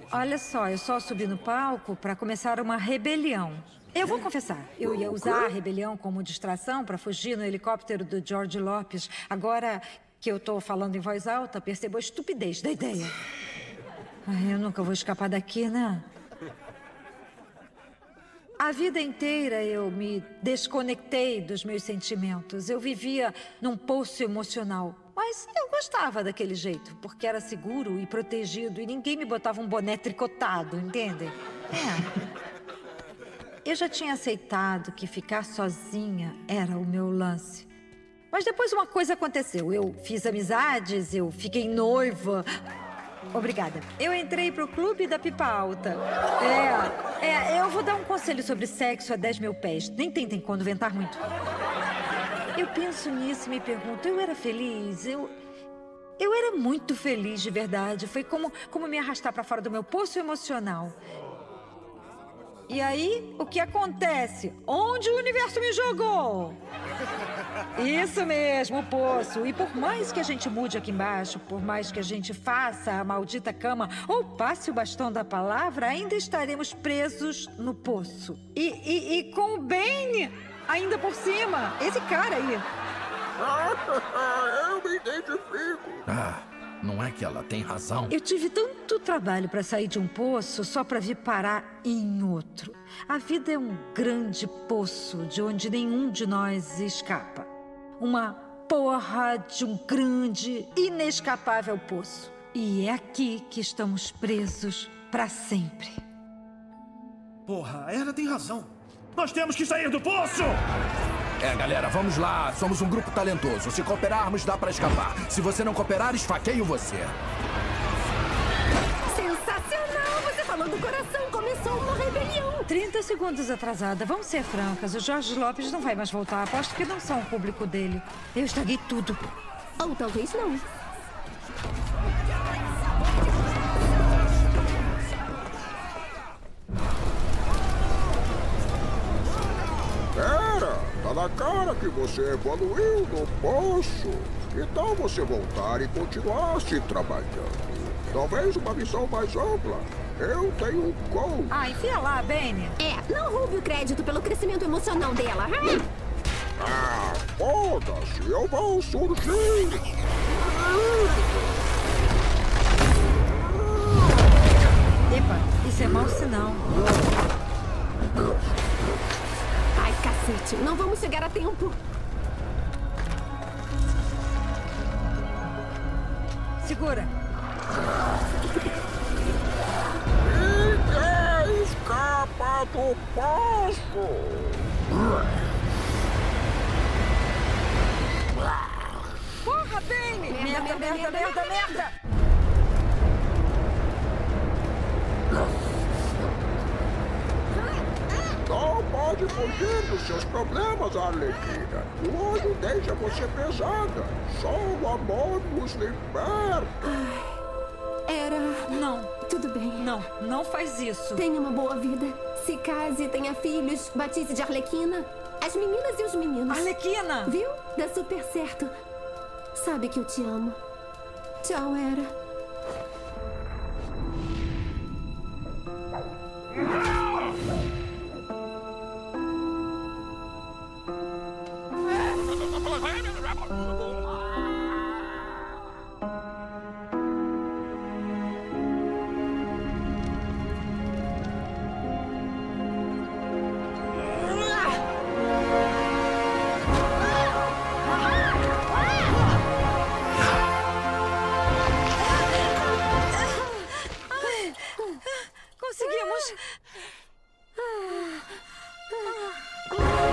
Olha só, eu só subi no palco para começar uma rebelião. Eu vou confessar, eu ia usar a rebelião como distração para fugir no helicóptero do George Lopes. Agora que eu tô falando em voz alta, percebo a estupidez da ideia. Ai, eu nunca vou escapar daqui, né? A vida inteira eu me desconectei dos meus sentimentos. Eu vivia num poço emocional. Mas eu gostava daquele jeito, porque era seguro e protegido e ninguém me botava um boné tricotado, entende? Eu já tinha aceitado que ficar sozinha era o meu lance. Mas depois uma coisa aconteceu. Eu fiz amizades, eu fiquei noiva. Obrigada. Eu entrei pro clube da pipa alta. Eu vou dar um conselho sobre sexo a 10 mil pés. Nem tentem conventar muito. Eu penso nisso e me pergunto, eu era feliz? Eu era muito feliz de verdade. Foi como me arrastar pra fora do meu poço emocional. E aí, o que acontece? Onde o universo me jogou? Isso mesmo, o poço. E por mais que a gente mude aqui embaixo, por mais que a gente faça a maldita cama ou passe o bastão da palavra, ainda estaremos presos no poço. E com o Bane ainda por cima. Esse cara aí. Eu me identifico. Não é que ela tem razão? Eu tive tanto trabalho para sair de um poço só para vir parar em outro. A vida é um grande poço de onde nenhum de nós escapa. Uma porra de um grande, inescapável poço. E é aqui que estamos presos para sempre. Porra, ela tem razão. Nós temos que sair do poço! Galera, vamos lá. Somos um grupo talentoso. Se cooperarmos, dá pra escapar. Se você não cooperar, esfaqueio você. Sensacional! Você falou do coração. Começou uma rebelião. 30 segundos atrasada. Vamos ser francas. O George Lopes não vai mais voltar. Aposto que não são o público dele. Eu estraguei tudo. Ou talvez não. Tá na cara que você evoluiu no poço. Então você voltar e continuar se trabalhando. Talvez uma visão mais ampla. Eu tenho um coach. Enfia lá, Bane. Não roube o crédito pelo crescimento emocional dela. Foda-se, eu vou surgir. Epa, isso é mau sinal. Cacete, não vamos chegar a tempo. Segura. Ninguém escapa do poço. Porra, Bane! Merda! Não pode fugir dos seus problemas, Arlequina. O olho deixa você pesada. Só o amor nos liberta. Não. Tudo bem. Não faz isso. Tenha uma boa vida. Se case, tenha filhos, batize de Arlequina. As meninas e os meninos. Arlequina! Viu? Dá super certo. Sabe que eu te amo. Tchau, Era. Conseguimos!